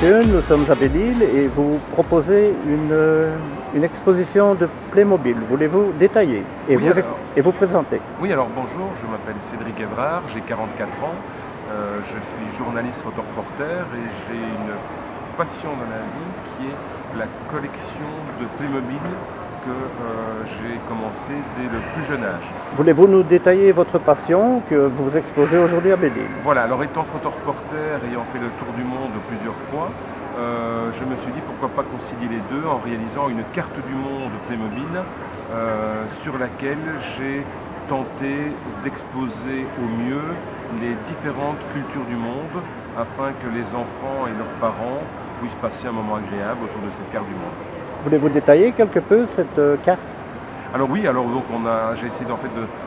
Mathieu, nous sommes à Belle-Île et vous proposez une exposition de Playmobil. Voulez-vous détailler et, Oui, vous présenter? Oui, alors bonjour, je m'appelle Cédric Evrard, j'ai 44 ans, je suis journaliste photoreporter et j'ai une passion dans la vie qui est la collection de Playmobil que j'ai commencé dès le plus jeune âge. Voulez-vous nous détailler votre passion que vous exposez aujourd'hui à Belle-Île? Voilà, alors étant photoreporter, ayant fait le tour du monde plusieurs fois, je me suis dit pourquoi pas concilier les deux en réalisant une carte du monde Playmobil sur laquelle j'ai tenté d'exposer au mieux les différentes cultures du monde afin que les enfants et leurs parents puissent passer un moment agréable autour de cette carte du monde. Voulez-vous détailler quelque peu cette carte? Alors oui, alors donc j'ai essayé en fait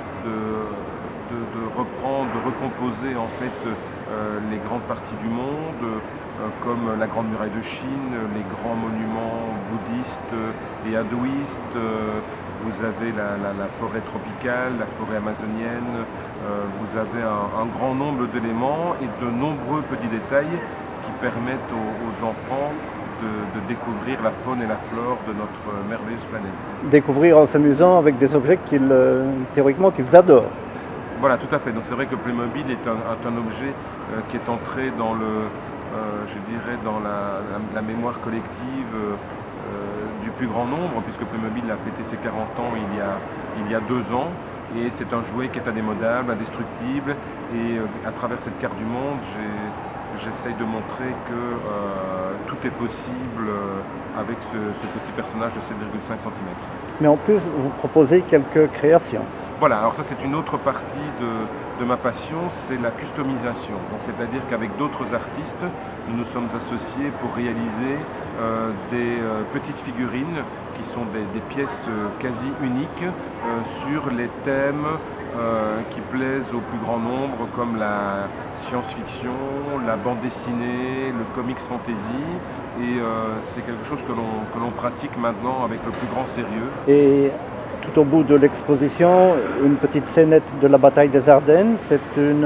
de reprendre, de recomposer en fait les grandes parties du monde, comme la Grande Muraille de Chine, les grands monuments bouddhistes et hindouistes. Vous avez la forêt tropicale, la forêt amazonienne. Vous avez un grand nombre d'éléments et de nombreux petits détails qui permettent aux enfants de découvrir la faune et la flore de notre merveilleuse planète. Découvrir en s'amusant avec des objets théoriquement qu'ils adorent. Voilà, tout à fait. Donc c'est vrai que Playmobil est un objet qui est entré dans je dirais dans la mémoire collective du plus grand nombre, puisque Playmobil a fêté ses 40 ans il y a 2 ans. Et c'est un jouet qui est indémodable, indestructible. Et à travers cette carte du monde, j'essaye de montrer que tout est possible avec ce petit personnage de 7,5 cm. Mais en plus, vous proposez quelques créations. Voilà, alors ça c'est une autre partie de ma passion, c'est la customisation. Donc c'est-à-dire qu'avec d'autres artistes, nous nous sommes associés pour réaliser des petites figurines qui sont des pièces quasi uniques sur les thèmes qui plaisent au plus grand nombre, comme la science-fiction, la bande dessinée, le comics fantasy. Et c'est quelque chose que l'on pratique maintenant avec le plus grand sérieux. Et tout au bout de l'exposition, une petite scénette de la bataille des Ardennes, c'est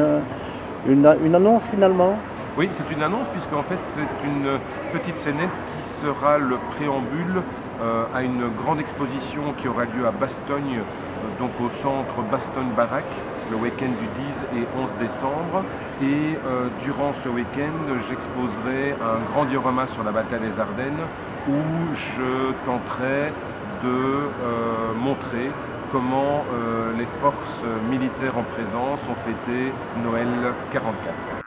une annonce finalement? Oui, c'est une annonce puisqu'en fait c'est une petite scénette qui sera le préambule à une grande exposition qui aura lieu à Bastogne, donc au centre Bastogne Baraque, le week-end du 10 et 11 décembre. Et durant ce week-end, j'exposerai un grand diorama sur la bataille des Ardennes où je tenterai de montrer comment les forces militaires en présence ont fêté Noël 44.